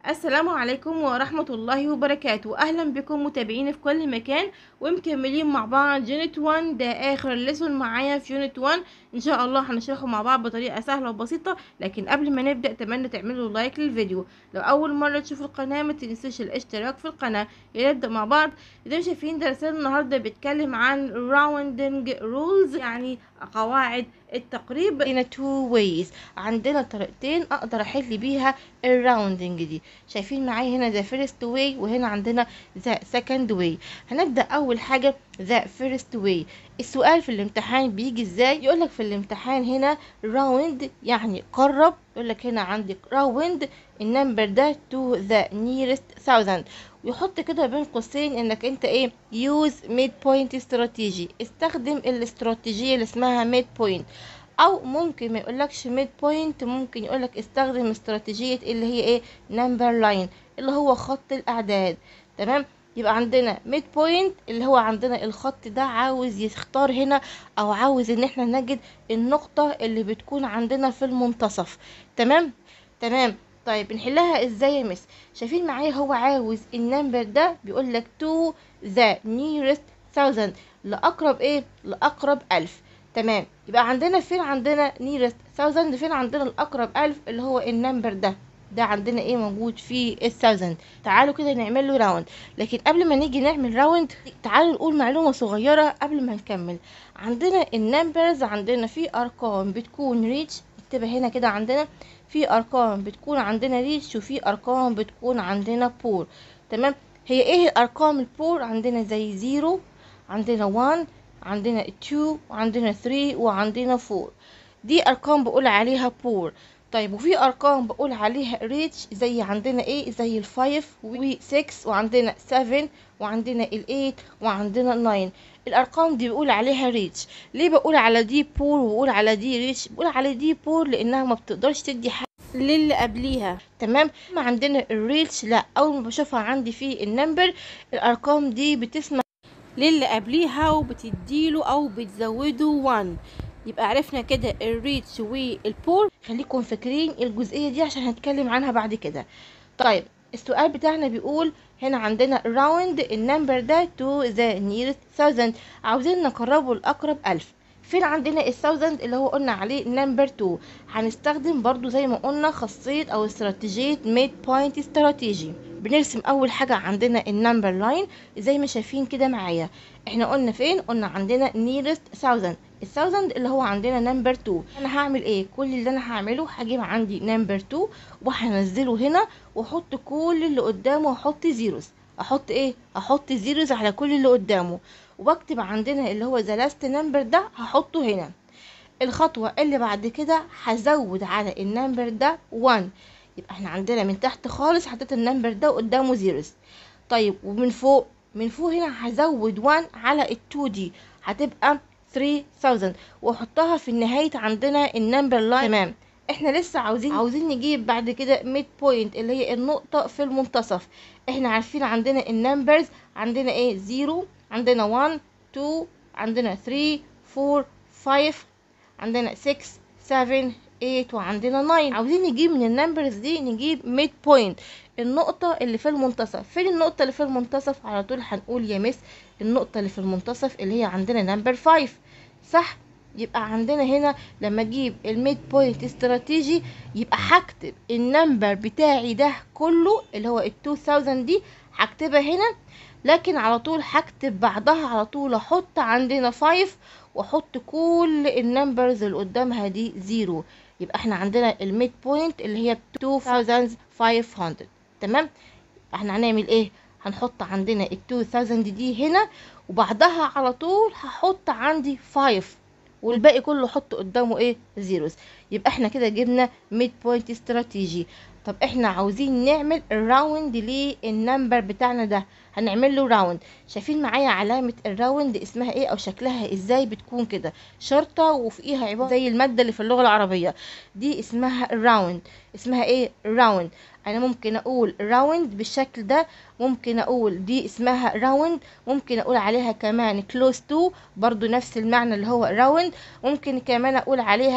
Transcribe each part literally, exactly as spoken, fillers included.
السلام عليكم ورحمة الله وبركاته. أهلا بكم متابعين في كل مكان، ومكملين مع بعض يونت واحد. ده آخر ليسون معايا في يونت واحد، إن شاء الله هنشرحه مع بعض بطريقة سهلة وبسيطة. لكن قبل ما نبدأ أتمنى تعملوا لايك للفيديو. لو أول مرة تشوفوا القناة ما تنسوش الاشتراك في القناة. يلا نبدأ مع بعض. زي ما شايفين درسنا النهاردة بيتكلم عن rounding rules، يعني قواعد التقريب. هنا two ways، عندنا طريقتين أقدر أحل بيها الراوندنج دي. شايفين معايا هنا the first way، وهنا عندنا the second way. هنبدأ أول حاجة the first way. السؤال في الامتحان بيجي ازاي؟ يقولك في الامتحان هنا round يعني قرب، يقولك هنا عندك round النمبر ده to the nearest thousand، ويحط كده بين قوسين انك انت ايه use midpoint strategy، استخدم الاستراتيجية اللي اسمها midpoint. او ممكن ما يقولكش ميد بوينت، ممكن يقولك استخدم استراتيجية اللي هي ايه نمبر لاين، اللي هو خط الاعداد. تمام، يبقى عندنا ميد بوينت اللي هو عندنا الخط ده عاوز يختار هنا، او عاوز ان احنا نجد النقطة اللي بتكون عندنا في المنتصف. تمام تمام. طيب نحلها ازاي يا مس؟ شايفين معايا هو عاوز النمبر ده، بيقول لك to the nearest thousand، لاقرب ايه لاقرب الف. تمام، يبقى عندنا فين عندنا nearest thousand، فين عندنا الأقرب ألف اللي هو النمبر ده. ده عندنا ايه موجود في الثاوزند. تعالوا كده نعمل له راوند. لكن قبل ما نيجي نعمل راوند تعالوا نقول معلومة صغيرة قبل ما نكمل. عندنا النمبرز، عندنا في أرقام بتكون ريتش، اكتبها هنا كده. عندنا في أرقام بتكون عندنا ريتش، وفي أرقام بتكون عندنا بور. تمام، هي ايه الأرقام البور؟ عندنا زي زيرو، عندنا واحد، عندنا اتنين، وعندنا تلاتة، وعندنا اربعة. دي ارقام بقول عليها بور. طيب وفي ارقام بقول عليها ريتش، زي عندنا ايه زي الفايف و6، وعندنا سبعة، وعندنا الايت، وعندنا الناين. الارقام دي بقول عليها ريتش. ليه بقول على دي بور وبقول على دي ريتش؟ بقول على دي بور لانها ما بتقدرش تدي حاجه للي قبليها. تمام، ما عندنا الريتش لا، اول ما بشوفها عندي في النمبر الارقام دي بتسمع للي قبليها وبتديله او بتزوده واحد. يبقى عرفنا كده الريتش والبور. خليكم فاكرين الجزئية دي عشان هنتكلم عنها بعد كده. طيب السؤال بتاعنا بيقول هنا عندنا round النمبر ده to the nearest thousand، عاوزين نقربه لأقرب ألف. فين عندنا الثاوزند اللي هو قلنا عليه نمبر اتنين؟ هنستخدم برضو زي ما قلنا خاصية او استراتيجية ميد بوينت استراتيجي. بنرسم اول حاجة عندنا النمبر لاين زي ما شايفين كده معايا. احنا قلنا فين؟ قلنا عندنا nearest thousand، الثاوزند اللي هو عندنا نمبر اتنين. انا هعمل ايه؟ كل اللي انا هعمله هجيب عندي نمبر اتنين وهنزله هنا، واحط كل اللي قدامه واحط زيروز. احط ايه؟ احط زيروز على كل اللي قدامه، وبكتب عندنا اللي هو ذا لاست نمبر ده هحطه هنا. الخطوة اللي بعد كده هزود على النمبر ده واحد، يبقى احنا عندنا من تحت خالص حطيت النمبر ده قدامه زيروز. طيب ومن فوق، من فوق هنا هزود واحد على ال اتنين دي، هتبقى تلاتة آلاف، واحطها في نهاية عندنا النمبر لاين. تمام، احنا لسه عاوزين عاوزين نجيب بعد كده ميد بوينت اللي هي النقطة في المنتصف. احنا عارفين عندنا النمبرز عندنا ايه زيرو، عندنا واحد، اتنين، عندنا تلاتة، اربعة، خمسة، عندنا ستة، سبعة، تمانية، وعندنا تسعة. عاوزين نجيب من النمبرز دي نجيب ميد بوينت النقطة اللي في المنتصف. فين النقطة اللي في المنتصف؟ على طول هنقول يا مس النقطة اللي في المنتصف اللي هي عندنا نمبر خمسة، صح؟ يبقى عندنا هنا لما اجيب الميد بوينت استراتيجي يبقى هكتب النمبر بتاعي ده كله اللي هو ال ألفين دي هكتبها هنا، لكن على طول هكتب بعدها على طول احط عندنا خمسة، واحط كل النمبرز اللي قدامها دي زيرو. يبقى احنا عندنا الميد بوينت اللي هي ألفين وخمسمية. تمام، احنا هنعمل ايه؟ هنحط عندنا ال ألفين دي هنا، وبعدها على طول هحط عندي خمسة، والباقي كله حط قدامه ايه زيروز. يبقى احنا كده جبنا ميد بوينت استراتيجي. طب احنا عاوزين نعمل الراوند للنمبر بتاعنا ده، هنعمل له راوند. شايفين معايا علامة الراوند اسمها ايه او شكلها ازاي؟ بتكون كده شرطة وفوقيها عبارة زي المادة اللي في اللغة العربية، دي اسمها الراوند. اسمها ايه؟ راوند. انا ممكن اقول راوند بالشكل ده، ممكن اقول دي اسمها راوند، ممكن اقول عليها كمان كلوز تو برضو نفس المعنى اللي هو راوند، ممكن كمان اقول عليها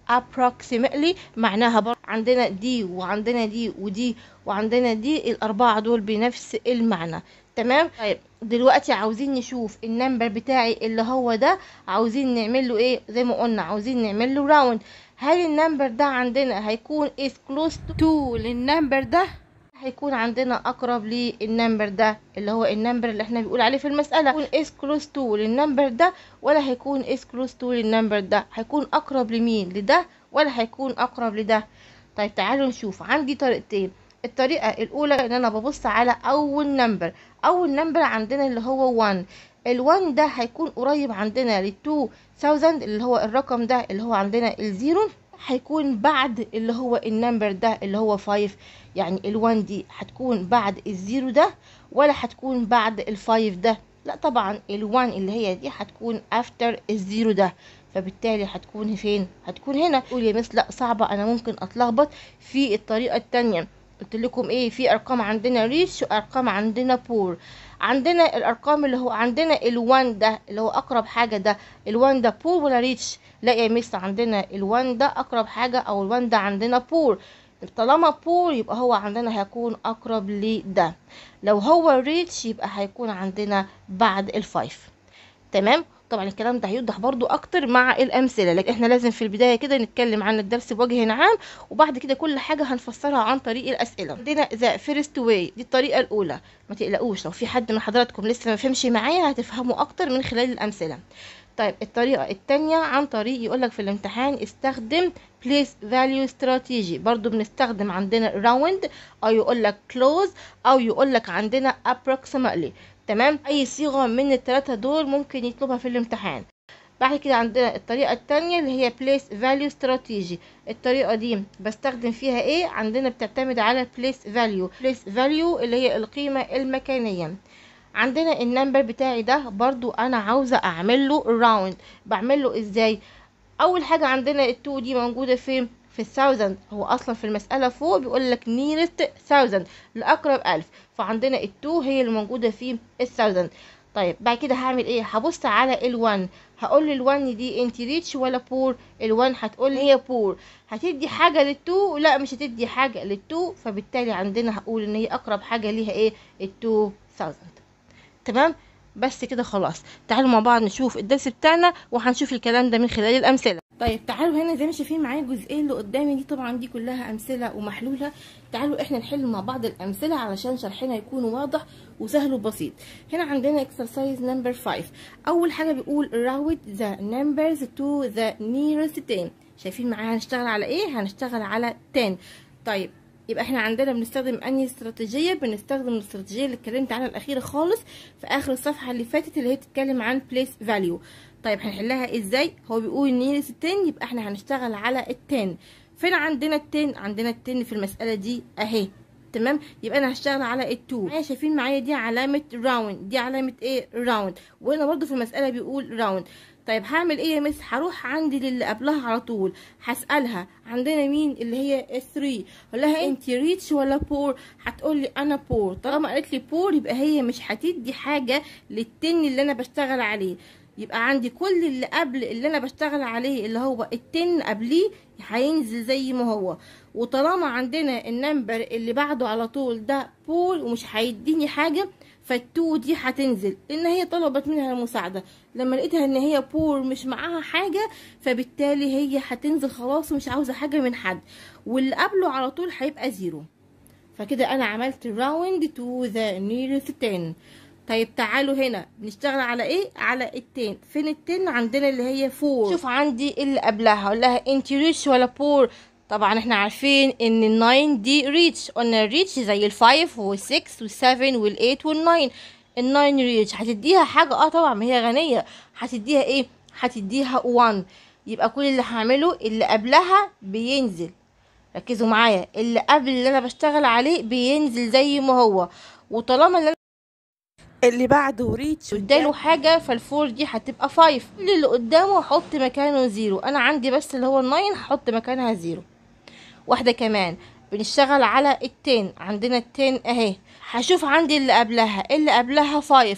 approximately معناها برضه عندنا دي وعندنا دي ودي وعندنا دي، الاربعه دول بنفس المعنى. تمام. طيب دلوقتي عاوزين نشوف النمبر بتاعي اللي هو ده، عاوزين نعمل له ايه؟ زي ما قلنا عاوزين نعمل له راوند. هل النمبر ده عندنا هيكون is close to للنمبر ده؟ هيكون عندنا اقرب للنمبر ده اللي هو النمبر اللي احنا بيقول عليه في المسألة، هيكون is close to للنمبر ده ولا هيكون is close to للنمبر ده؟ هيكون اقرب لمين؟ لده ولا هيكون اقرب لده؟ طيب تعالوا نشوف. عندي طريقتين. الطريقة الاولى ان انا ببص على اول نمبر. اول نمبر عندنا اللي هو واحد. الوان ده هيكون قريب عندنا للتو ثاوزند اللي هو الرقم ده اللي هو عندنا الزيرو، هيكون بعد اللي هو النمبر ده اللي هو خمسة. يعني الوان دي هتكون بعد الزيرو ده ولا هتكون بعد الفايف ده؟ لا طبعا الوان اللي هي دي هتكون افتر الزيرو ده، فبالتالي هتكون فين؟ هتكون هنا. تقول يا مس لا صعبة، انا ممكن اتلخبط في الطريقة التانية. قلت لكم ايه؟ في ارقام عندنا ريتش وارقام عندنا بور. عندنا الارقام اللي هو عندنا الوان ده اللي هو اقرب حاجة ده، الوان ده بور ولا ريتش؟ لا يا مس عندنا الوان ده اقرب حاجة، او الوان ده عندنا بور. طالما بور يبقى هو عندنا هيكون اقرب لده. لو هو ريتش يبقى هيكون عندنا بعد الفايف. تمام. طبعا الكلام ده هيوضح برضو اكتر مع الامثله، لكن احنا لازم في البدايه كده نتكلم عن الدرس بوجه عام، وبعد كده كل حاجه هنفسرها عن طريق الاسئله. عندنا ذا فيرست واي، دي الطريقه الاولى. ما تقلقوش لو في حد من حضراتكم لسه ما فهمش معايا هتفهموا اكتر من خلال الامثله. طيب الطريقه الثانيه عن طريق يقولك في الامتحان استخدم place value strategy. برضو بنستخدم عندنا round او يقولك close او يقولك عندنا approximately. تمام. اي صيغه من الثلاثه دول ممكن يطلبها في الامتحان. بعد كده عندنا الطريقه الثانيه اللي هي place value strategy. الطريقه دي بستخدم فيها ايه؟ عندنا بتعتمد على place value. place value اللي هي القيمه المكانيه. عندنا النمبر بتاعي ده برضو انا عاوزه اعمل له راوند. بعمل له ازاي؟ اول حاجه عندنا التو دي موجوده فين؟ في الثاوزند. هو اصلا في المساله فوق بيقول لك نيرست ثاوزند، لاقرب الف، فعندنا التو هي اللي موجوده في الثاوزند. طيب بعد كده هعمل ايه؟ هبص على الوان. هقول الوان دي انت ريتش ولا بور؟ الوان هتقول لي هي بور. هتدي حاجه للتو؟ لا مش هتدي حاجه للتو، فبالتالي عندنا هقول ان هي اقرب حاجه ليها ايه؟ التو ثاوزند. تمام. بس كده خلاص. تعالوا مع بعض نشوف الدرس بتاعنا وهنشوف الكلام ده من خلال الامثله. طيب تعالوا هنا زي ما شايفين معايا الجزئيه اللي قدامي دي، طبعا دي كلها امثله ومحلوله. تعالوا احنا نحل مع بعض الامثله علشان شرحنا يكون واضح وسهل وبسيط. هنا عندنا exercise number five. اول حاجه بيقول route the numbers to the nearest ten. شايفين معايا هنشتغل على ايه؟ هنشتغل على عشرة. طيب يبقى احنا عندنا بنستخدم انهي استراتيجيه؟ بنستخدم الاستراتيجيه اللي اتكلمت عنها الاخيره خالص في اخر الصفحه اللي فاتت اللي هي بتتكلم عن place value. طيب هنحلها ازاي؟ هو بيقول نيرست عشرة يبقى احنا هنشتغل على العشرة. فين عندنا العشرة؟ عندنا العشرة في المساله دي اهي. تمام. يبقى انا هشتغل على الاتنين. معايا شايفين معايا دي علامه راوند، دي علامه ايه؟ راوند. وهنا برضو في المساله بيقول راوند. طيب هعمل ايه يا مس؟ هروح عندي للي قبلها على طول، هسألها عندنا مين اللي هي تلاتة، اقول لها انت ريتش ولا بور؟ هتقول لي انا بور. طالما قالت لي بور يبقى هي مش هتدي حاجه للتن اللي انا بشتغل عليه، يبقى عندي كل اللي قبل اللي انا بشتغل عليه اللي هو التن قبليه هينزل زي ما هو. وطالما عندنا النمبر اللي بعده على طول ده بور ومش هيديني حاجه، فالتو دي هتنزل لان هي طلبت منها المساعده. لما لقيتها ان هي بور مش معاها حاجه، فبالتالي هي هتنزل خلاص ومش عاوزه حاجه من حد، واللي قبله على طول هيبقى زيرو. فكده انا عملت راوند تو ذا نيرست عشرة. طيب تعالوا هنا بنشتغل على ايه؟ على التن. فين التن؟ عندنا اللي هي اربعة. شوف عندي اللي قبلها اقول لها انت ريتش ولا بور؟ طبعا احنا عارفين ان الناين دي ريتش، قلنا الريتش زي الفايف والسكس والسفن والايت والناين. الناين ريتش هتديها حاجة؟ اه طبعا ما هي غنية. هتديها ايه؟ هتديها واحد. يبقى كل اللي هعمله اللي قبلها بينزل. ركزوا معايا، اللي قبل اللي انا بشتغل عليه بينزل زي ما هو، وطالما اللي اللي بعده ريتش اداله حاجه فالفور دي هتبقى خمسة. كل اللي قدامه هحط مكانه زيرو. انا عندي بس اللي هو الناين هحط مكانها زيرو. واحده كمان بنشتغل على التن. عندنا التن اهي. هشوف عندي اللي قبلها اللي قبلها خمسة،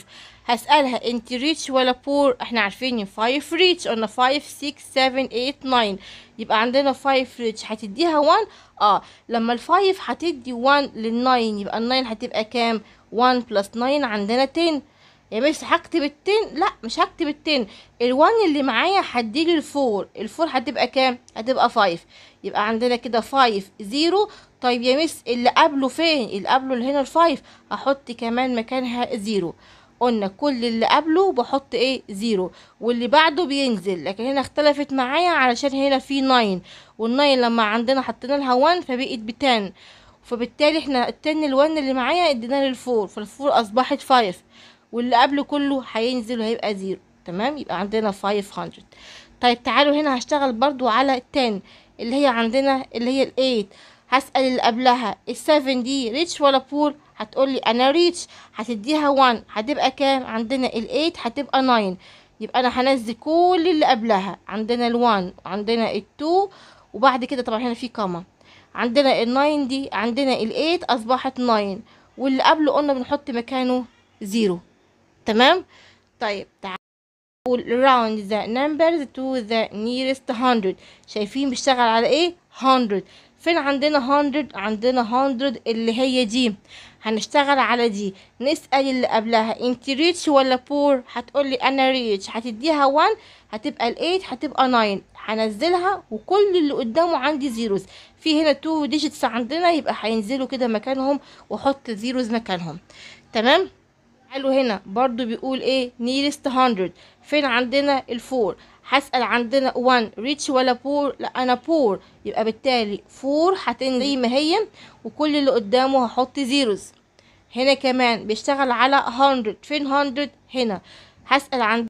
هسألها انت ريتش ولا بور؟ احنا عارفين خمسة ريتش، قلنا خمسة ستة سبعة تمانية تسعة، يبقى عندنا خمسة ريتش هتديها واحد. اه لما الفايف هتدي واحد للناين يبقى الناين هتبقى كام؟ واحد بلس تسعة عندنا عشرة. يا بس هكتب التن؟ لا مش هكتب التن، الوان اللي معايا هديلي الفور، الفور هتبقى كام؟ هتبقى خمسة. يبقى عندنا كده خمسة صفر. طيب يا مس اللي قبله فين؟ اللي قبله اللي هنا الفايف، هحط كمان مكانها زيرو. قلنا كل اللي قبله بحط ايه؟ زيرو، واللي بعده بينزل. لكن هنا اختلفت معايا علشان هنا في ناين، والناين لما عندنا حطينا لها واحد فبقت بتن، فبالتالي احنا التن الوان اللي معايا ادينا للفور، فالفور اصبحت خمسة، واللي قبله كله هينزل وهيبقى زيرو. تمام، يبقى عندنا خمسمية. طيب تعالوا هنا هشتغل برضو على عشرة اللي هي عندنا اللي هي التمانية. هسأل اللي قبلها السفن دي ريتش ولا بور؟ هتقولي انا ريتش، هتديها واحد، هتبقى كام؟ عندنا التمانية هتبقى تسعة. يبقى انا هنزل كل اللي قبلها، عندنا الوان وعندنا التو، وبعد كده طبعا هنا في كاما، عندنا الناين دي، عندنا التمانية اصبحت تسعة، واللي قبله قلنا بنحط مكانه زيرو. تمام. طيب تعالوا نقول round the numbers to the nearest hundred. شايفين بيشتغل على ايه؟ hundred. فين عندنا hundred؟ عندنا hundred اللي هي دي، هنشتغل على دي. نسأل اللي قبلها انت ريتش ولا بور؟ هتقولي انا ريتش، هتديها واحد، هتبقى التمانية هتبقى تسعة، هنزلها وكل اللي قدامه عندي زيروز. في هنا تو ديجيتس عندنا، يبقى هينزلوا كده مكانهم واحط زيروز مكانهم. تمام. تعالوا هنا برضو بيقول ايه؟ nearest hundred. فين عندنا الفور؟ هسأل عندنا واحد ريتش ولا بور؟ لا انا بور، يبقى بالتالي فور هتنزل زي ما هي وكل اللي قدامه هحط زيروز. هنا كمان بيشتغل على مية. فين مية؟ هنا. هسأل عن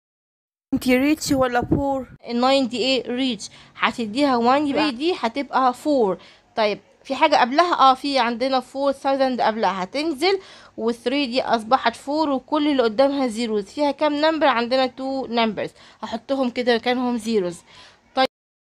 انت ريتش ولا بور؟ الناين دي ايه؟ ريتش، هتديها واحد، يبقى دي هتبقى فور. طيب في حاجة قبلها؟ اه في عندنا فور ثاوزند قبلها، هتنزل وثري دي اصبحت فور وكل اللي قدامها زيروز. فيها كام نمبر؟ عندنا تو نمبرز، هحطهم كده مكانهم زيروز. طيب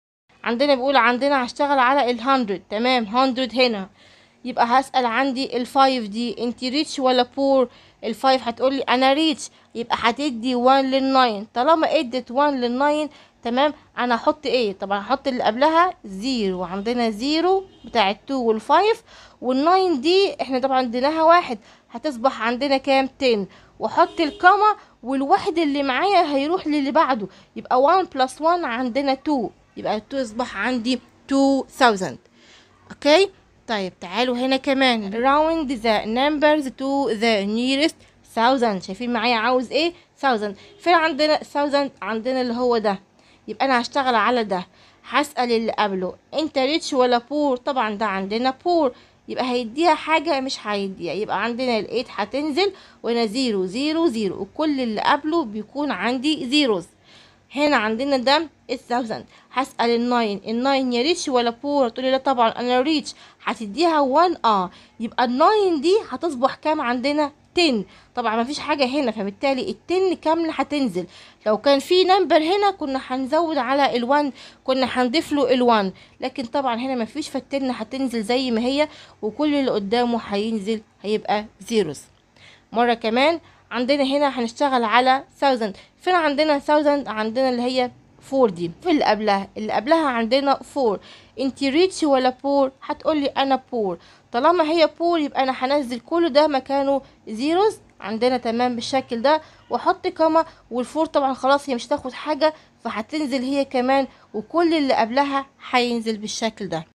عندنا بيقول عندنا هشتغل على الهندرد. تمام، هندرد هنا، يبقى هسأل عندي الفايف دي انت ريتش ولا بور؟ الفايف هتقولي انا ريتش، يبقى هتدي واحد للناين. طالما ادت واحد للناين تمام، انا هحط ايه؟ طبعا هحط اللي قبلها زيرو، وعندنا زيرو بتاع التو والفايف، والناين دي احنا طبعا اديناها واحد، هتصبح عندنا كام؟ عشرة، واحط الكاما، والواحد اللي معايا هيروح للي بعده، يبقى واحد بلس واحد عندنا اتنين، يبقى اتنين يصبح عندي اتنين. اوكي. طيب تعالوا هنا كمان round the numbers to the nearest thousand. شايفين معايا عاوز ايه؟ thousand. فين عندنا thousand؟ عندنا اللي هو ده، يبقى انا هشتغل على ده. هسأل اللي قبله انت ريتش ولا بور؟ طبعا ده عندنا بور، يبقى هيديها حاجة مش هيديها، يبقى عندنا ال تمانية هتنزل وهنا زيرو زيرو زيرو، وكل اللي قبله بيكون عندي زيروز. هنا عندنا ده الثاوزند. هسأل الناين، الناين يا ريتش ولا بور؟ تقولي لا طبعا انا ريتش، هتديها واحد. اه يبقى الناين دي هتصبح كام عندنا؟ عشرة. طبعا ما فيش حاجة هنا، فبالتالي التن كاملة هتنزل. لو كان في نمبر هنا كنا هنزود على الوان، كنا هنضيف له الوان، لكن طبعا هنا ما فيش، فالتن هتنزل زي ما هي وكل اللي قدامه هينزل هيبقى زيروز. مرة كمان عندنا هنا هنشتغل على thousand. فين عندنا thousand؟ عندنا اللي هي فور دي. في اللي قبلها، اللي قبلها عندنا فور. انت ريتش ولا بور؟ هتقولي انا بور، طالما هي بور يبقى انا هنزل كل ده مكانه زيروز عندنا. تمام بالشكل ده، واحط كاما، والفور طبعا خلاص هي مش هتاخد حاجة فهتنزل هي كمان، وكل اللي قبلها هينزل بالشكل ده.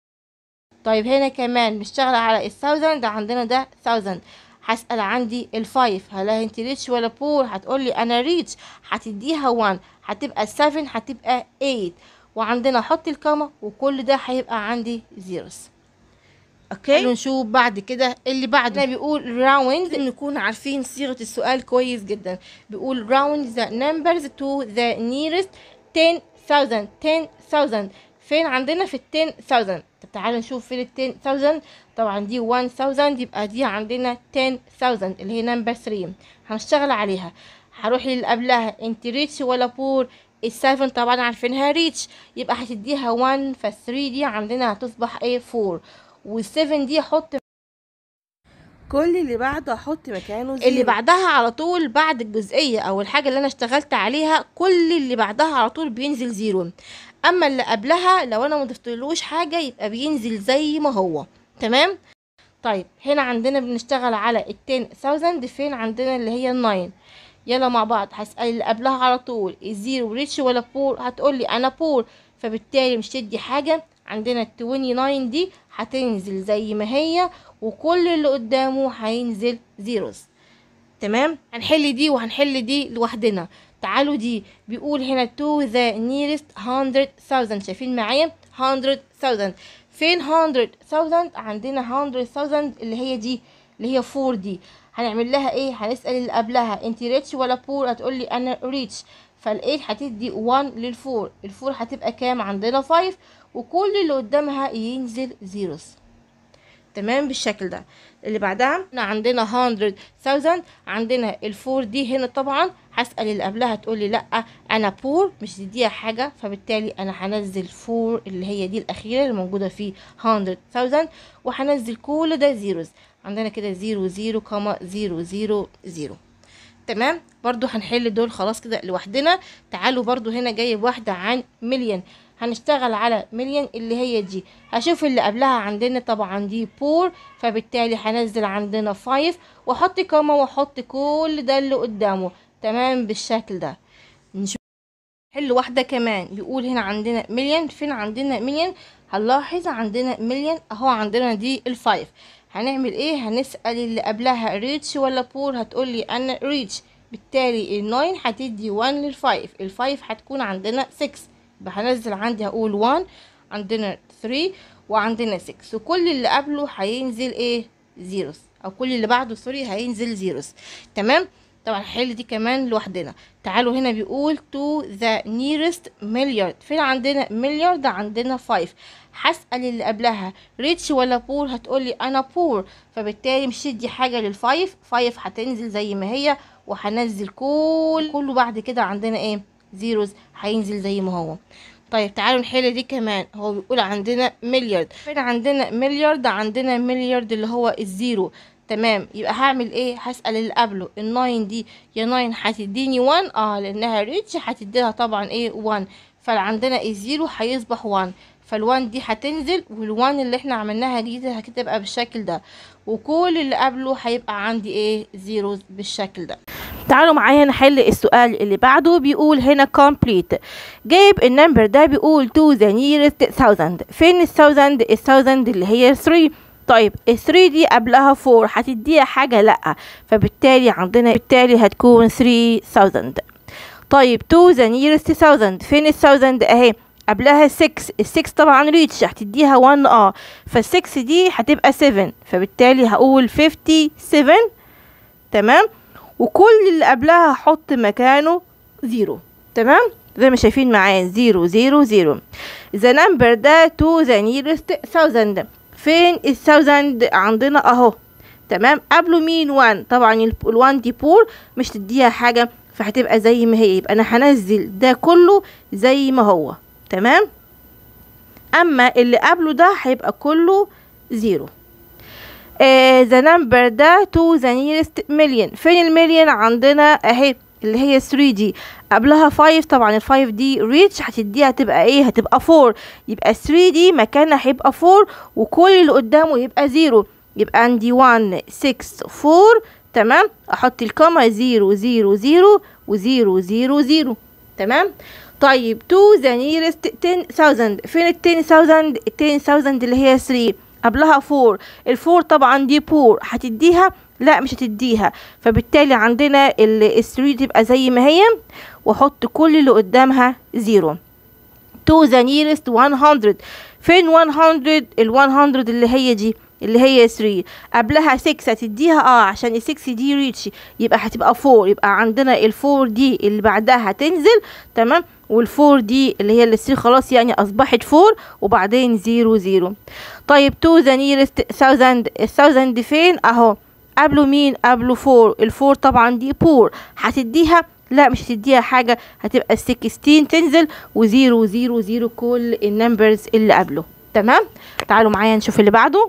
طيب هنا كمان بنشتغل على الثاوزند، عندنا ده ثاوزند. هسأل عندي الفايف، هل انت ريتش ولا بور؟ هتقولي انا ريتش، هتديها واحد، هتبقى سفن هتبقى تمانية، وعندنا احط الكاما وكل ده هيبقى عندي زيروز. اوكي، نشوف بعد كده اللي بعده. بيقول راوند، نكون عارفين صيغة السؤال كويس جدا. بيقول راوند the numbers to the nearest ten thousand. ten thousand فين عندنا؟ في ال ten thousand. طب تعالوا نشوف فين ال ten thousand. طبعا دي one thousand، يبقى دي عندنا ten thousand اللي هي نمبر ثري، هنشتغل عليها. هروح للي قبلها انت ريتش ولا بور؟ السفن طبعا عارفينها ريتش، يبقى هتديها واحد، فالثري دي عندنا هتصبح ايه؟ فور، والسفن دي احط كل اللي بعده هحط مكانه زيرو. اللي بعدها على طول بعد الجزئية او الحاجة اللي انا اشتغلت عليها كل اللي بعدها على طول بينزل زيرو. اما اللي قبلها لو انا مضفتلوش حاجة يبقى بينزل زي ما هو. تمام. طيب هنا عندنا بنشتغل على التين ثاوزند، فين عندنا اللي هي الناين. يلا مع بعض هسأل اللي قبلها على طول الزيرو ريتش ولا بور، هتقولي انا بور، فبالتالي مش تدي حاجة. عندنا التسعين وتسعين دي هتنزل زي ما هي وكل اللي قدامه هينزل زيروز. تمام. هنحل دي وهنحل دي لوحدنا. تعالوا دي بيقول هنا to the nearest hundred thousand، شايفين معايا hundred thousand، فين hundred thousand؟ عندنا hundred thousand اللي هي دي اللي هي فور دي. هنعمل لها ايه؟ هنسأل اللي قبلها انت ريتش ولا بور، هتقولي انا ريتش، فالايه هتدي واحد للفور، الفور هتبقى كام؟ عندنا خمسة، وكل اللي قدامها ينزل زيروز. تمام بالشكل ده. اللي بعدها عندنا hundred thousand، عندنا الفور دي هنا طبعا هسأل اللي قبلها تقولي لا انا بور، مش تديها حاجة، فبالتالي انا هنزل فور اللي هي دي الاخيرة اللي موجودة في hundred thousand، وهنزل كل ده زيروز. عندنا كده زيرو زيرو كوما زيرو زيرو زيرو. تمام. برضو هنحل دول خلاص كده لوحدنا. تعالوا برضو هنا جايب واحدة عن مليون، هنشتغل على مليون اللي هي دي. هشوف اللي قبلها عندنا طبعا دي بور، فبالتالي هنزل عندنا خمسة واحط كوما واحط كل ده اللي قدامه. تمام بالشكل ده. نشوف حل واحدة كمان. بيقول هنا عندنا مليون، فين عندنا مليون؟ هنلاحظ عندنا مليون اهو، عندنا دي الفايف. هنعمل ايه؟ هنسأل اللي قبلها ريتش ولا بور، هتقولي انا ريتش، بالتالي الناين هتدي واحد للفايف، الفايف هتكون عندنا ستة، يبقى هنزل عندي هقول واحد، عندنا ثلاثة وعندنا ستة، وكل اللي قبله هينزل ايه؟ زيروز، او كل اللي بعده سوري هينزل زيروز. تمام. طبعا الحل دي كمان لوحدنا. تعالوا هنا بيقول to the nearest milliard، فين عندنا milliard؟ ده عندنا خمسة. هسأل اللي قبلها ريتش ولا بور، هتقولي انا بور، فبالتالي مش هدي حاجة للفايف، فايف هتنزل زي ما هي، وهنزل كل كله بعد كده عندنا ايه؟ زيروز، هينزل زي ما هو. طيب تعالوا نحل دي كمان. هو بيقول عندنا مليارد، فين عندنا مليارد؟ عندنا مليارد اللي هو الزيرو. تمام. يبقى هعمل ايه؟ هسأل اللي قبله الناين دي، يا ناين هتديني واحد، اه لانها ريتش هتديها طبعا ايه؟ واحد، فعندنا الزيرو هيصبح واحد، فالوان دي هتنزل، والوان اللي احنا عملناها جديدة هتبقى بالشكل ده، وكل اللي قبله هيبقى عندي ايه؟ زيروز بالشكل ده. تعالوا معايا نحل السؤال اللي بعده. بيقول هنا complete، جايب النمبر ده بيقول to the nearest thousand، فين الثاوزند؟ الثاوزند اللي هي ثلاثة. طيب ال ثلاثة دي قبلها أربعة، هتديها حاجة؟ لأ، فبالتالي عندنا بالتالي هتكون ثلاثة thousand. طيب to the nearest thousand، فين الثاوزند؟ اهي قبلها ستة، ال ستة طبعا ريتش هتديها واحد، اه فال ستة دي هتبقى سبعة، فبالتالي هقول سبعة وخمسين. تمام. وكل اللي قبلها هحط مكانه زيرو. تمام زي ما شايفين معايا زيرو زيرو زيرو. the number ده to the nearest thousand، فين الثاوزند؟ عندنا اهو. تمام. قبله مين؟ واحد، طبعا الوان دي بور مش تديها حاجة، فهتبقى زي ما هي، يبقى انا هنزل ده كله زي ما هو. تمام. اما اللي قبله ده هيبقى كله زيرو. آه the number ده to the nearest million، فين المليون؟ عندنا اهي اللي هي ثلاثة دي قبلها خمسة، طبعا ال خمسة دي ريتش هتديها تبقى ايه؟ هتبقى أربعة، يبقى ثلاثة دي مكانها هيبقى أربعة، وكل اللي قدامه يبقى زيرو، يبقى عندي واحد ستة أربعة. تمام. احط الكوما زيرو زيرو زيرو وزيرو زيرو زيرو. تمام. طيب to the nearest ten thousand، فين ال ten thousand؟ ال ten thousand اللي هي ثلاثة قبلها أربعة، الفور طبعا دي بور هتديها؟ لا مش هتديها، فبالتالي عندنا ال ثلاثة تبقى زي ما هي، واحط كل اللي قدامها زيرو. to the nearest one hundred، فين مية؟ ال مية اللي هي دي اللي هي ثلاثة قبلها ستة هتديها اه عشان ال ستة دي ريتش، يبقى هتبقى أربعة، يبقى عندنا ال أربعة دي اللي بعدها هتنزل. تمام. والفور دي اللي هي الثلاثة خلاص يعني اصبحت أربعة، وبعدين زيرو زيرو. طيب to the nearest thousand، الثاوزند فين؟ اهو قبله مين؟ قبله أربعة، الفور طبعا دي بور هتديها؟ لا مش هتديها حاجة، هتبقى ستاشر تنزل، وزيرو زيرو زيرو كل النمبرز اللي قبله. تمام. تعالوا معايا نشوف اللي بعده.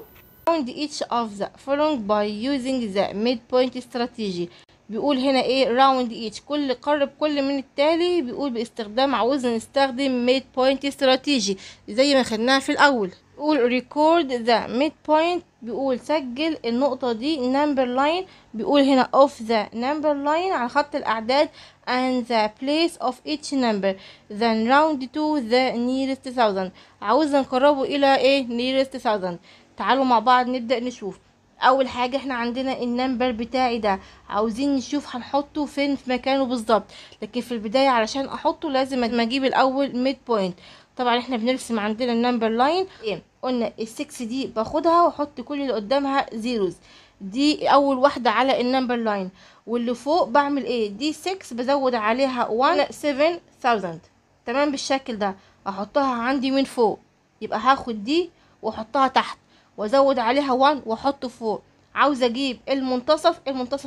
round each of the following by using the midpoint strategy. بيقول هنا ايه round each، كل قرب كل من التالي، بيقول باستخدام، عاوزنا نستخدم midpoint strategy زي ما خدناها في الاول. بيقول record the midpoint، بيقول سجل النقطة دي number line، بيقول هنا of the number line على خط الأعداد and the place of each number then round to the nearest thousand. عاوزنا نقربه إلى ايه nearest thousand. تعالوا مع بعض نبدأ نشوف. اول حاجه احنا عندنا النمبر بتاعي ده، عاوزين نشوف هنحطه فين في مكانه بالظبط، لكن في البدايه علشان احطه لازم اجيب الاول ميد بوينت. طبعا احنا بنرسم عندنا النمبر لاين ايه، قلنا السكس دي باخدها واحط كل اللي قدامها زيروز، دي اول واحده على النمبر لاين، واللي فوق بعمل ايه، دي ستة بزود عليها واحد سبعة آلاف. تمام بالشكل ده، احطها عندي من فوق، يبقى هاخد دي واحطها تحت وازود عليها واحد واحطه فوق. عاوزه اجيب المنتصف، المنتصف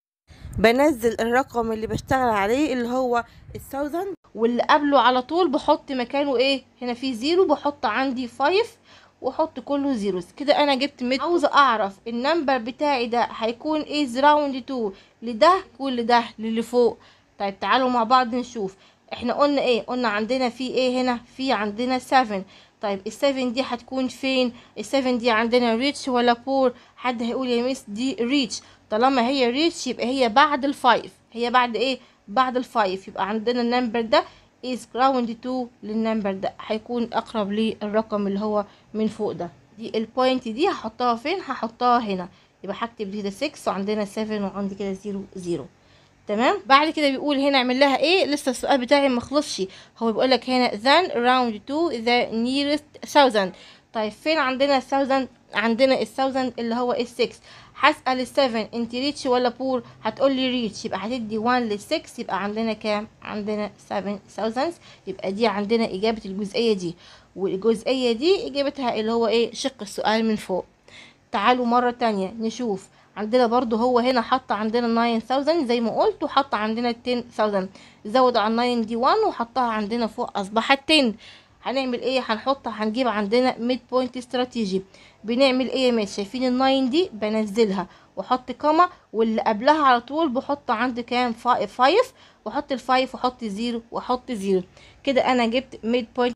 بنزل الرقم اللي بشتغل عليه اللي هو الثاوزند، واللي قبله على طول بحط مكانه ايه، هنا في زيرو بحط عندي خمسة واحط كله زيروز. كده انا جبت ميد. عاوزه اعرف النمبر بتاعي ده هيكون ايه راوند اتنين لده يكون لده للي فوق. طيب تعالوا مع بعض نشوف. احنا قلنا ايه، قلنا عندنا في ايه هنا، في عندنا سبعة. طيب السفن دي هتكون فين، السفن دي عندنا ريتش ولا بور؟ حد هيقول يا ميس دي ريتش، طالما هي ريتش يبقى هي بعد الفايف، هي بعد ايه، بعد الفايف، يبقى عندنا النمبر ده is round اتنين للنمبر ده، هيكون اقرب للرقم اللي هو من فوق ده. دي البوينت دي هحطها فين، هحطها هنا، يبقى هكتب كده ستة وعندنا سبعة وعندي كده صفر صفر. تمام. بعد كده بيقول هنا اعمل لها ايه، لسه السؤال بتاعي ما خلصش، هو بيقول لك هنا then round to the nearest thousand. طيب فين عندنا thousand، عندنا الثاوزند اللي هو السكس. هسأل السفن انت ريتش ولا بور، هتقول لي ريتش، يبقى هتدي واحد للسكس، يبقى عندنا كام، عندنا سبعة ثاوزند. يبقى دي عندنا اجابة الجزئية دي، والجزئية دي اجابتها اللي هو ايه شق السؤال من فوق. تعالوا مرة تانية نشوف. عندنا برضو هو هنا حط عندنا تسعة آلاف زي ما قلت، وحط عندنا عشرة آلاف، زود على التسعة دي واحد وحطها عندنا فوق اصبحت عشرة. هنعمل ايه، هنحط هنجيب عندنا ميد بوينت استراتيجي. بنعمل ايه يا ميس، شايفين التسعة دي بنزلها واحط كاما، واللي قبلها على طول بحط عندي كام خمسة، واحط الخمسة واحط زيرو واحط زيرو. كده انا جبت ميد بوينت.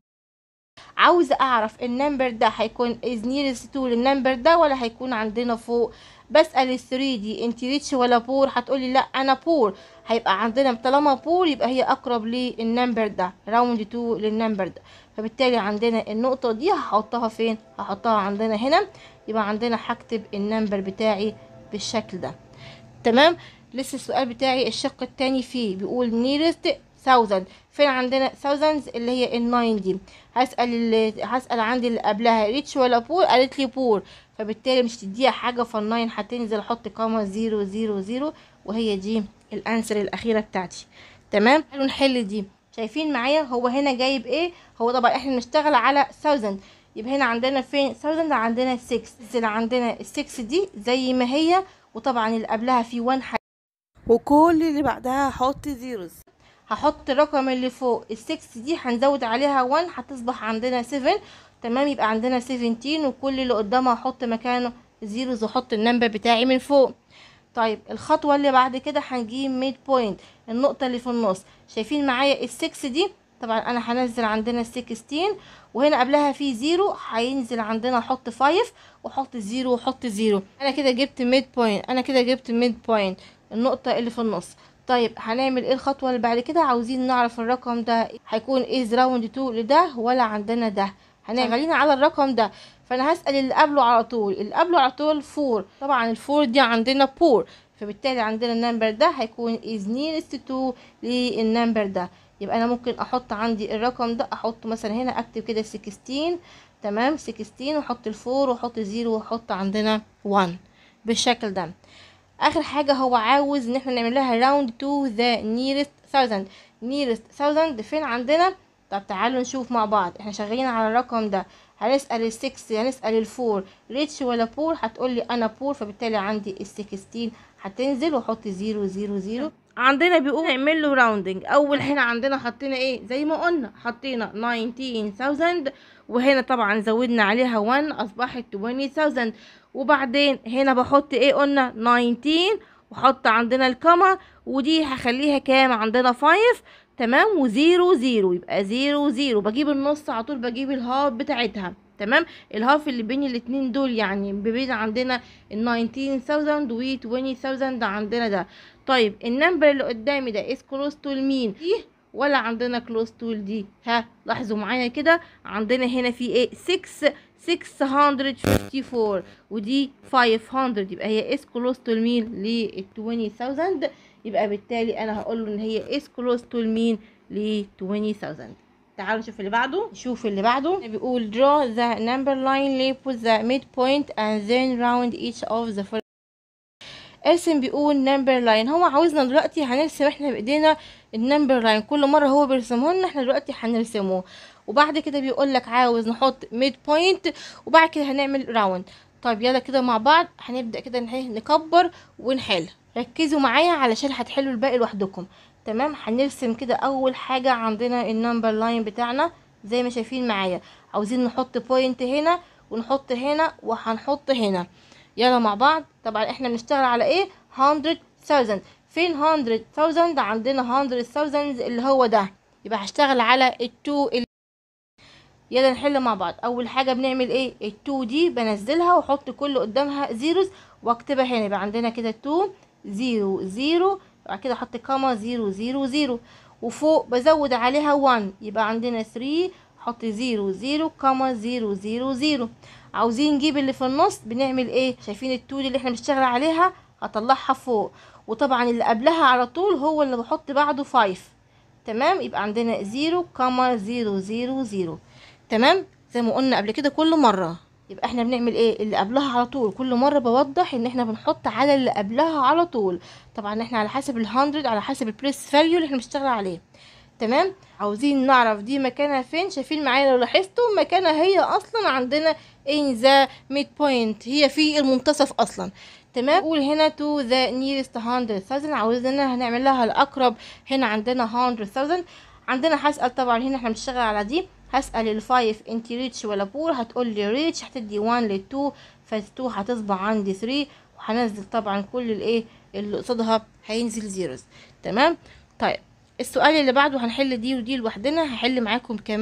عاوزه اعرف النمبر ده هيكون is nearest to للنمبر ده ولا هيكون عندنا فوق. بسأل ال ثلاثة دي انت ريتش ولا بور، هتقولي لا انا بور، هيبقى عندنا طالما بور يبقى هي اقرب للنمبر ده، راوند اتنين للنمبر ده، فبالتالي عندنا النقطه دي هحطها فين، هحطها عندنا هنا، يبقى عندنا هكتب النمبر بتاعي بالشكل ده. تمام. لسه السؤال بتاعي الشق التاني فيه بيقول nearest thousand، فين عندنا thousands اللي هي الناين دي. هسأل اللي هسأل عندي اللي قبلها ريتش ولا بور، قالت لي بور، فبالتالي مش تديها حاجة، فالناين هتنزل احط قامة زيرو زيرو زيرو، وهي دي الانسر الاخيرة بتاعتي. تمام. تعالوا نحل دي. شايفين معايا هو هنا جايب ايه، هو طبعا احنا بنشتغل على thousand، يبقى هنا عندنا فين thousand، عندنا ستة، نزل عندنا الستة دي زي ما هي، وطبعا اللي قبلها في واحد، وكل اللي بعدها هحط زيروز. هحط الرقم اللي فوق الستة دي هنزود عليها واحد هتصبح عندنا سبعة. تمام. يبقى عندنا سبعتاشر، وكل اللي قدامها هحط مكانه زيروز واحط النمبر بتاعي من فوق. طيب الخطوه اللي بعد كده هنجيب ميد بوينت، النقطه اللي في النص. شايفين معايا الستة دي، طبعا انا هنزل عندنا ستاشر، وهنا قبلها في زيرو هينزل عندنا احط خمسة واحط زيرو واحط زيرو. انا كده جبت ميد بوينت، انا كده جبت ميد بوينت النقطه اللي في النص. طيب هنعمل ايه الخطوه اللي بعد كده، عاوزين نعرف الرقم ده هيكون از راوند اتنين لده ولا عندنا ده. هنغلينا على الرقم ده، فانا هسأل اللي قبله على طول، اللي قبله على طول اربعة، طبعا الفور دي عندنا بور، فبالتالي عندنا النمبر ده هيكون is nearest to للنمبر ده. يبقى انا ممكن احط عندي الرقم ده، احط مثلا هنا اكتب كده ستاشر. تمام. ستاشر واحط الفور واحط زيرو واحط عندنا واحد بالشكل ده. اخر حاجه هو عاوز ان احنا نعمل لها round to the nearest thousand. nearest thousand فين عندنا، طب تعالوا نشوف مع بعض. احنا شغالين على الرقم ده، هنسأل الستة هنسأل الفور ريتش ولا بور، هتقولي انا بور، فبالتالي عندي الستاشر هتنزل واحط زيرو زيرو زيرو. عندنا بيقول نعمل له راوندنج. اول هنا عندنا حطينا ايه زي ما قلنا، حطينا تسعتاشر ألف، وهنا طبعا زودنا عليها واحد اصبحت عشرين ألف، وبعدين هنا بحط ايه؟ قلنا تسعتاشر، وحط عندنا الكما، ودي هخليها كام؟ عندنا خمسة. تمام، وزيرو زيرو، يبقى زيرو زيرو. بجيب النص على طول، بجيب الهاف بتاعتها. تمام، الهاف اللي بين الاتنين دول، يعني بين عندنا ال تسعتاشر ألف و عشرين ألف عندنا ده. طيب النمبر اللي قدامي ده is close to المين دي ولا عندنا close to دي؟ ها، لاحظوا معايا كده، عندنا هنا في ايه؟ ستة ستمية وخمسة وخمسين، ودي خمسمية، يبقى هي is close to المين؟ لل عشرين ألف. يبقى بالتالي انا هقول له ان هي is close to المين؟ ل عشرين ألف. تعالوا نشوف اللي بعده. نشوف اللي بعده بيقول draw the number line label the midpoint and then round each of the following. ارسم، بيقول نمبر لاين. هو عاوزنا دلوقتي هنرسم احنا بايدينا النمبر لاين، كل مره هو بيرسمه لنا احنا دلوقتي هنرسمه. وبعد كده بيقول لك عاوز نحط ميد بوينت، وبعد كده هنعمل راوند. طيب يلا كده مع بعض هنبدا كده نكبر ونحل. ركزوا معايا علشان هتحلوا الباقي لوحدكم. تمام، هنرسم كده اول حاجه عندنا النمبر لاين بتاعنا زي ما شايفين معايا. عاوزين نحط بوينت هنا ونحط هنا وهنحط هنا. يلا مع بعض. طبعا احنا بنشتغل على ايه؟ مية ألف. فين مية ألف؟ عندنا مية ألف اللي هو ده، يبقى هشتغل على التو اللي... يلا نحل مع بعض. اول حاجه بنعمل ايه؟ التو دي بنزلها واحط كل قدامها زيروز واكتبها هنا، يبقى عندنا كده اتنين زيرو زيرو، بعد كده احط كاما زيرو زيرو زيرو، وفوق بزود عليها واحد، يبقى عندنا تلاتة، احط زيرو زيرو كاما زيرو زيرو زيرو. عاوزين نجيب اللي في النص، بنعمل ايه؟ شايفين التو اللي احنا بنشتغل عليها؟ هطلعها فوق، وطبعا اللي قبلها على طول هو اللي بحط بعده خمسة. تمام، يبقى عندنا زيرو كاما زيرو زيرو زيرو. تمام، زي ما قلنا قبل كده كل مره. يبقى احنا بنعمل ايه؟ اللي قبلها على طول، كل مره بوضح ان احنا بنحط على اللي قبلها على طول. طبعا احنا على حسب ال100، على حسب البريس فاليو اللي احنا بنشتغل عليه. تمام، عاوزين نعرف دي مكانها فين. شايفين معايا؟ لو لاحظتوا مكانها هي اصلا عندنا in the midpoint، هي في المنتصف اصلا. تمام، نقول هنا to the nearest مية ألف، عاوزينها هنعمل لها الاقرب. هنا عندنا مية ألف. عندنا هسأل طبعا، هنا احنا بنشتغل على دي، هسأل الفايف انت ريتش ولا بور؟ هتقول لي ريتش، هتدي واحد للتو، فالتو هتصبح عندي تلاتة، وهنزل طبعا كل الايه اللي قصادها هينزل زيروز. تمام. طيب السؤال اللي بعده هنحل دي ودي لوحدنا، هحل معاكم كمان.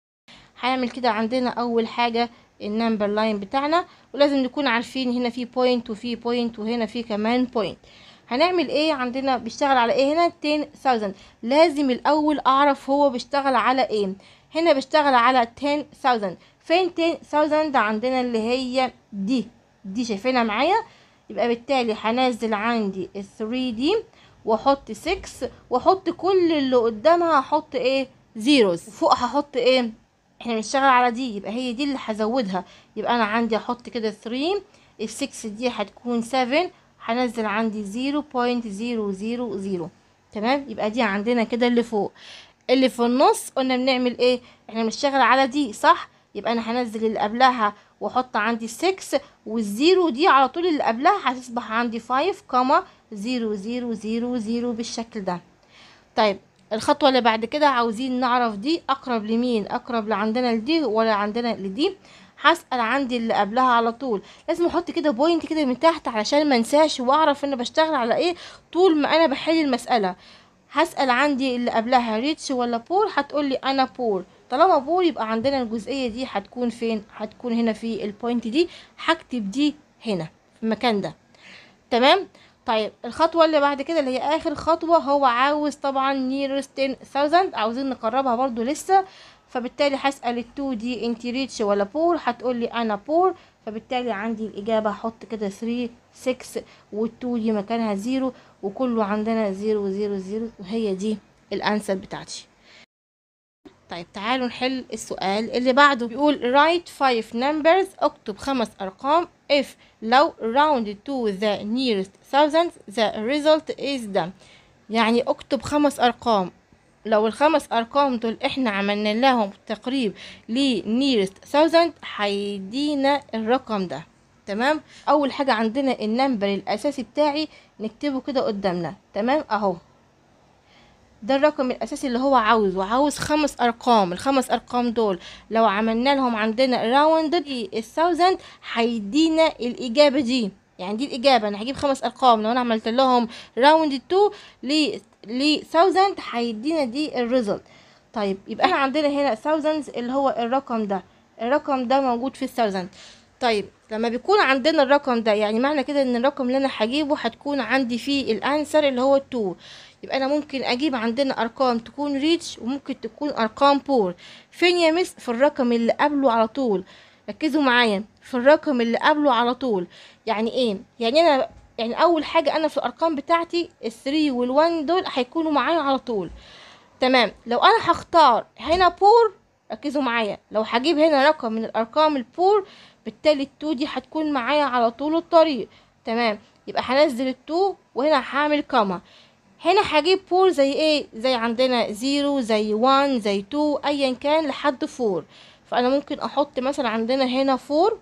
هنعمل كده عندنا اول حاجه النمبر لاين بتاعنا، ولازم نكون عارفين هنا في بوينت وفي بوينت وهنا في كمان بوينت. هنعمل ايه؟ عندنا بيشتغل على ايه هنا؟ عشرة آلاف. لازم الاول اعرف هو بيشتغل على ايه. هنا بيشتغل على عشرة آلاف. فين عشرة آلاف؟ عندنا اللي هي دي دي شايفينها معايا؟ يبقى بالتالي هنزل عندي ال ثري دي واحط ستة، واحط كل اللي قدامها هحط ايه؟ زيروز. وفوق هحط ايه؟ احنا بنشتغل على دي، يبقى هي دي اللي هزودها. يبقى انا عندي احط كده تلاتة، ال ستة دي هتكون سبعة، هنزل عندي زيرو بوينت زيرو زيرو زيرو. تمام، يبقى دي عندنا كده اللي فوق. اللي في النص قلنا بنعمل ايه؟ احنا بنشتغل على دي صح؟ يبقى انا هنزل اللي قبلها واحط عندي ستة، والزيرو دي على طول اللي قبلها هتصبح عندي خمسة كاما زيرو زيرو زيرو زيرو بالشكل ده. طيب الخطوة اللي بعد كده عاوزين نعرف دي اقرب لمين؟ اقرب لعندنا لدي ولا عندنا لدي؟ هسأل عندي اللي قبلها على طول. لازم احط كده بوينت كده من تحت علشان ما انساش واعرف ان بشتغل على ايه طول ما انا بحل المسألة. هسأل عندي اللي قبلها ريتش ولا بور؟ هتقول لي انا بور. طالما بور يبقى عندنا الجزئية دي هتكون فين؟ هتكون هنا في البوينت دي، هكتب دي هنا في المكان ده. تمام. طيب الخطوة اللي بعد كده اللي هي اخر خطوة، هو عاوز طبعا nearest عشرة آلاف، عاوزين نقربها برضو لسه. فبالتالي هسأل التو دي انت ريتش ولا بور؟ هتقول لي انا بور. فبالتالي عندي الاجابة هحط كده تلاتة ستة، والتو دي مكانها زيرو، وكله عندنا زيرو زيرو زيرو، وهي دي الانسر بتاعتي. طيب تعالوا نحل السؤال اللي بعده. بيقول write five numbers، اكتب خمس ارقام if لو round to the nearest thousands the result is done. يعني اكتب خمس ارقام لو الخمس ارقام دول احنا عملنا لهم تقريب ل nearest thousand هيدينا الرقم ده. تمام. اول حاجة عندنا النمبر الاساسي بتاعي نكتبه كده قدامنا. تمام اهو ده الرقم الاساسي اللي هو عاوزه، عاوز خمس ارقام. الخمس ارقام دول لو عملنا لهم عندنا راوند الثاوزند هيدينا الاجابه دي، يعني دي الاجابه. انا هجيب خمس ارقام لو انا عملت لهم راوند اتنين ل ل ثاوزند هيدينا دي الريزلت. طيب يبقى احنا عندنا هنا thousands اللي هو الرقم ده، الرقم ده موجود في الثاوزند. طيب لما بيكون عندنا الرقم ده يعني معنى كده ان الرقم اللي انا هجيبه هتكون عندي فيه الانسر اللي هو اتنين. يبقى انا ممكن اجيب عندنا ارقام تكون ريتش وممكن تكون ارقام بور. فين يا مس؟ في الرقم اللي قبله على طول. ركزوا معايا، في الرقم اللي قبله على طول. يعني ايه؟ يعني انا يعني اول حاجه انا في الارقام بتاعتي الثري والوان دول هيكونوا معايا على طول. تمام. لو انا هختار هنا بور، ركزوا معايا، لو هجيب هنا رقم من الارقام البور بالتالي التو دي هتكون معايا على طول الطريق. تمام. يبقى هنزل التو وهنا هعمل كاما. هنا هجيب بور زي ايه؟ زي عندنا زيرو، زي وان، زي تو، ايا كان لحد فور. فانا ممكن احط مثلا عندنا هنا فور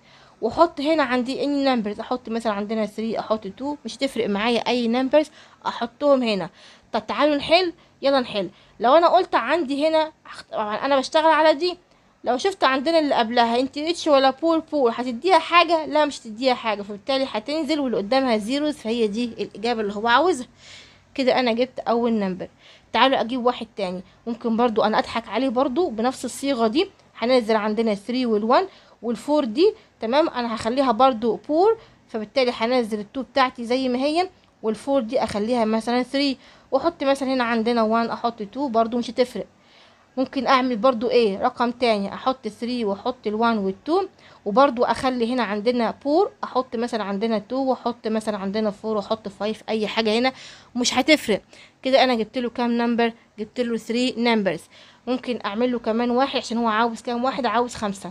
واحط هنا عندي اني نمبرز، احط مثلا عندنا ثري، احط تو، مش تفرق معايا اي نمبرز احطهم هنا. طب تعالوا نحل، يلا نحل. لو انا قلت عندي هنا طبعا انا بشتغل على دي، لو شفت عندنا اللي قبلها انت ريتش ولا بور بور هتديها حاجه؟ لا مش تديها حاجه، فبالتالي هتنزل واللي قدامها زيروز، فهي دي الاجابه اللي هو عاوزها. كده انا جبت اول نمبر. تعالوا اجيب واحد تاني ممكن برضو انا اضحك عليه برضو بنفس الصيغه دي. هننزل عندنا ثري والوان والفور دي. تمام. انا هخليها برضو بور، فبالتالي هنزل التو بتاعتي زي ما هي، والفور دي اخليها مثلا ثري، واحط مثلا هنا عندنا وان، احط تو، برضو مش هتفرق. ممكن اعمل برضو ايه رقم تاني، احط ثري واحط الوان والتو، وبرضو اخلي هنا عندنا بور، احط مثلا عندنا تو واحط مثلا عندنا فور واحط فايف، اي حاجة هنا مش هتفرق. كده انا جبت له كام نمبر؟ جبت له ثري نمبرز. ممكن اعمل له كمان واحد عشان هو عاوز كام واحد؟ عاوز خمسة.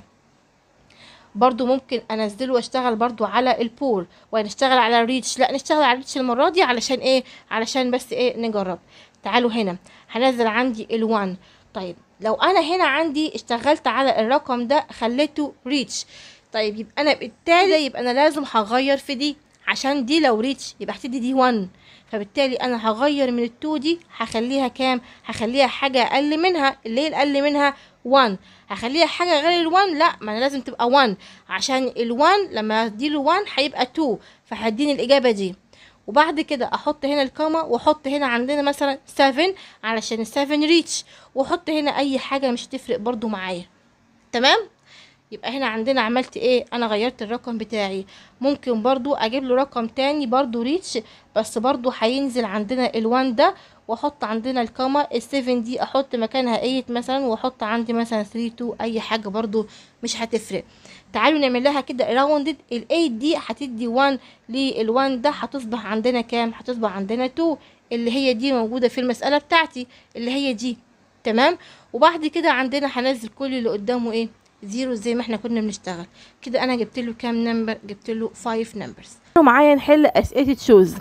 برضو ممكن انزله واشتغل برضو على البور ونشتغل على الريتش. لا نشتغل على الريتش المرة دي علشان ايه؟ علشان بس ايه نجرب. تعالوا هنا هنزل عندي الوان. طيب لو انا هنا عندي اشتغلت على الرقم ده خليته ريتش، طيب يبقى انا بالتالي يبقى انا لازم هغير في دي، عشان دي لو ريتش يبقى هتدي دي وان، فبالتالي انا هغير من التو دي هخليها كام؟ هخليها حاجة اقل منها. اللي هي الاقل منها وان. هخليها حاجة غير الوان؟ لا، ما انا لازم تبقى وان، عشان الوان لما اديله وان هيبقى تو، فهديني الاجابة دي. وبعد كده احط هنا الكاما واحط هنا عندنا مثلا سفن علشان السفن ريتش، واحط هنا اي حاجة مش تفرق برضو معايا. تمام. يبقى هنا عندنا عملت ايه؟ انا غيرت الرقم بتاعي. ممكن برضو اجيب له رقم تاني برضو ريتش، بس برضو هينزل عندنا الوان ده، واحط عندنا الكاما. السفن دي احط مكانها ايت مثلا، واحط عندي مثلا ثري تو، اي حاجة برضو مش هتفرق. تعالوا نعمل لها كده راوندد. الايت دي هتدي وان للوان ده، هتصبح عندنا كام؟ هتصبح عندنا تو، اللي هي دي موجودة في المسألة بتاعتي اللي هي دي. تمام. وبعد كده عندنا هنزل كل اللي قدامه ايه؟ زيرو زي ما احنا كنا بنشتغل كده. انا جبت له كام نمبر؟ جبت له خمسة نمبرز. معايا نحل اسئله تشوز.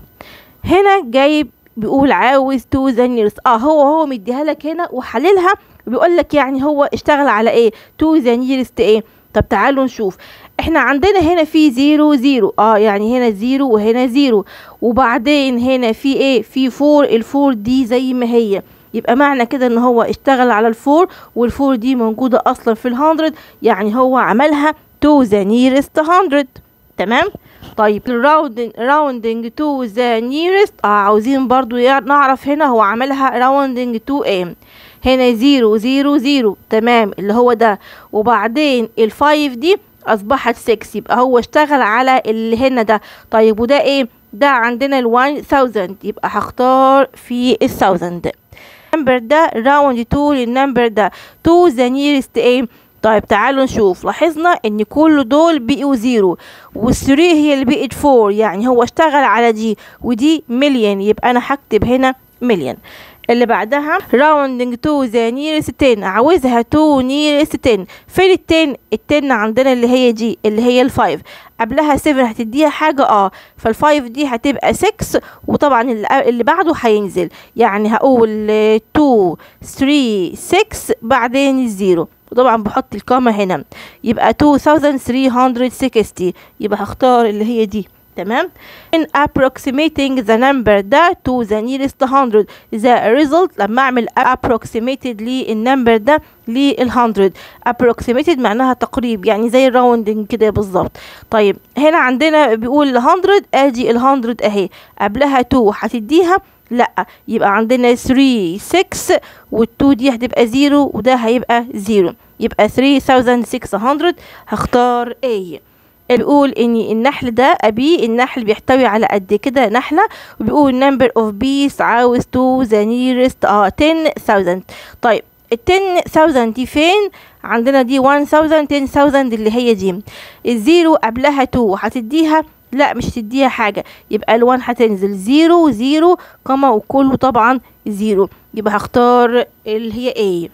هنا جايب بيقول عاوز تو ذا نيرست. اه هو هو مديها لك هنا وحللها، بيقول لك يعني هو اشتغل على ايه؟ تو ذا نيرست ايه؟ طب تعالوا نشوف. احنا عندنا هنا في زيرو زيرو، اه يعني هنا زيرو وهنا زيرو، وبعدين هنا في ايه؟ في فور. الفور دي زي ما هي، يبقى معنى كده ان هو اشتغل على الفور، والفور دي موجودة اصلا في الهندرد، يعني هو عملها to the nearest hundred. تمام. طيب الراوندنج راوندنج to the nearest، اه عاوزين برضو نعرف هنا هو عملها راوندنج to ايه. هنا زيرو زيرو زيرو، تمام، اللي هو ده، وبعدين الفايف دي اصبحت سكس، يبقى هو اشتغل على اللي هنا ده. طيب وده ايه؟ ده عندنا الوان ثاوزند، يبقى هختار في الثاوزند. النمبر ده راوند تو للنمبر ده تو ذا نيرست ايه. طيب تعالوا نشوف. لاحظنا ان كل دول بقوا زيرو، والثري هي اللي بقت فور، يعني هو اشتغل على دي، ودي مليون، يبقى انا هكتب هنا مليون. اللي بعدها راوندنج تو ذا نيرست عشرة، عاوزها تو نيرست عشرة. فين التن؟ التن عندنا اللي هي دي اللي هي الفايف، قبلها سفن هتديها حاجة اه فالفايف دي هتبقى سكس، وطبعا اللي بعده هينزل، يعني هقول تو ثري سكس بعدين الزيرو، وطبعا بحط الكاما هنا، يبقى تو ثاوزند ثري هندرد سكستي، يبقى هختار اللي هي دي تمام. in approximating the number ده to the nearest hundred the result لما اعمل approximated للنمبر ده للهندرد. approximated معناها تقريب، يعني زي الراوندنج كده بالظبط. طيب هنا عندنا بيقول هندرد، ادي الهندرد اهي، قبلها تو هتديها لا، يبقى عندنا ثلاثة ستة والتو دي هتبقى زيرو وده هيبقى زيرو، يبقى ثلاثة آلاف وستمية. هختار A. بيقول ان النحل ده ابي، النحل بيحتوي على قد كده نحله، وبيقول number of bees عاوز to the nearest اه عشرة آلاف. طيب ال عشرة آلاف دي فين؟ عندنا دي ألف، عشرة آلاف اللي هي دي، الزيرو قبلها تو هتديها لا مش هتديها حاجه، يبقى الوان هتنزل زيرو زيرو كما وكله طبعا زيرو، يبقى هختار اللي هي A.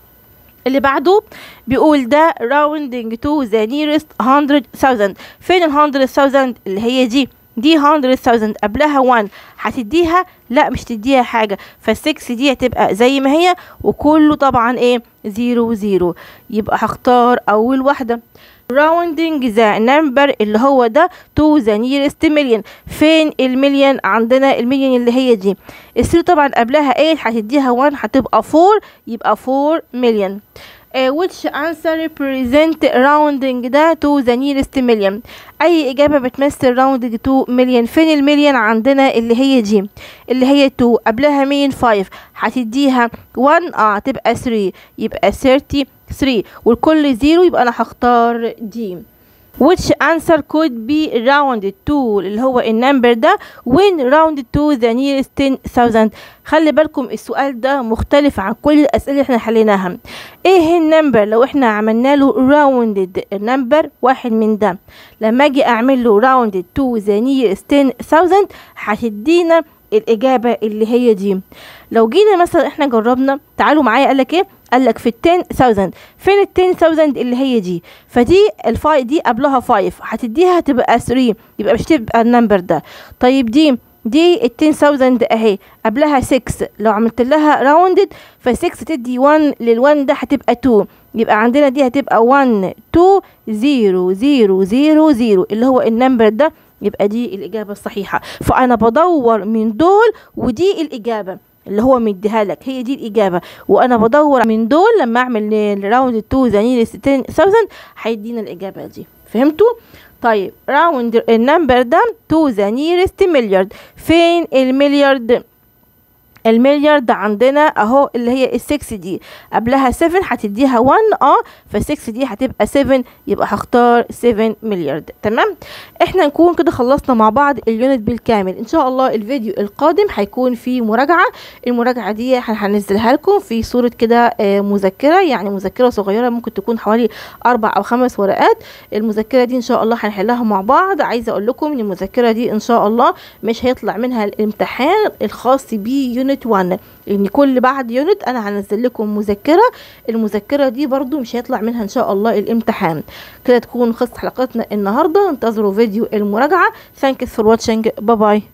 اللي بعده بيقول ده rounding to the nearest hundred thousand. فين ال hundred thousand اللي هي دي؟ دي hundred thousand قبلها one هتديها لا مش تديها حاجة، فالسكس دي هتبقى زي ما هي وكله طبعا ايه زيرو زيرو، يبقى هختار اول واحدة. rounding the number اللي هو ده to the nearest million. فين المليون؟ عندنا المليون اللي هي دي، الثري طبعا قبلها eight هتديها one هتبقى four، يبقى four million. Uh, which answer represent rounding ده to the nearest million. اي اجابة بتمثل rounding to million. فين المليون؟ عندنا اللي هي دي اللي هي two قبلها مين five هتديها one اه هتبقى three، يبقى thirty-three والكل زيرو، يبقى انا هختار دي. which answer could be rounded to اللي هو النمبر ده when rounded to the nearest ten thousand. خلي بالكم السؤال ده مختلف عن كل الأسئلة اللي احنا حليناها. ايه النمبر لو احنا عملنا له rounded النمبر واحد من ده، لما اجي اعمل له rounded to the nearest ten thousand هتدينا الإجابة اللي هي دي. لو جينا مثلا احنا جربنا، تعالوا معايا، قالك ايه؟ قالك في التن ثاوزند. فين التن ثاوزند اللي هي دي؟ فدي الفاي دي قبلها فايف هتديها هتبقى ثري، يبقى مش تبقى النمبر ده. طيب دي دي التن ثاوزند اهي قبلها سكس، لو عملت لها راوندد فسكس تدي ون، للون ده هتبقى تو، يبقى عندنا دي هتبقى ون تو زيرو زيرو زيرو زيرو اللي هو النمبر ده، يبقى دي الإجابة الصحيحة. فأنا بدور من دول ودي الإجابة اللي هو مديها لك، هي دي الإجابة، وأنا بدور من دول لما أعمل راوند تو ذا نيرست ten thousand هيدينا الإجابة دي. فهمتوا؟ طيب راوند النمبر ده تو ذا نيرست مليارد. فين المليارد؟ المليارد عندنا اهو اللي هي السكس دي قبلها سفن هتديها ون اه فالسكس دي هتبقى سفن، يبقى هختار سفن مليارد. تمام، احنا نكون كده خلصنا مع بعض اليونت بالكامل. ان شاء الله الفيديو القادم هيكون فيه مراجعة، المراجعة دي هننزلها لكم في صورة كده مذكرة، يعني مذكرة صغيرة ممكن تكون حوالي اربع او خمس ورقات. المذكرة دي ان شاء الله هنحلها مع بعض. عايزة اقول لكم ان المذكرة دي ان شاء الله مش هيطلع منها الامتحان الخاص بيه يونت واحد، ان كل بعد يونت انا هنزل لكم مذكره، المذكره دي برضو مش هيطلع منها ان شاء الله الامتحان. كده تكون خلصت حلقتنا النهارده، انتظروا فيديو المراجعه. ثانكس فور واتشنج، باي باي.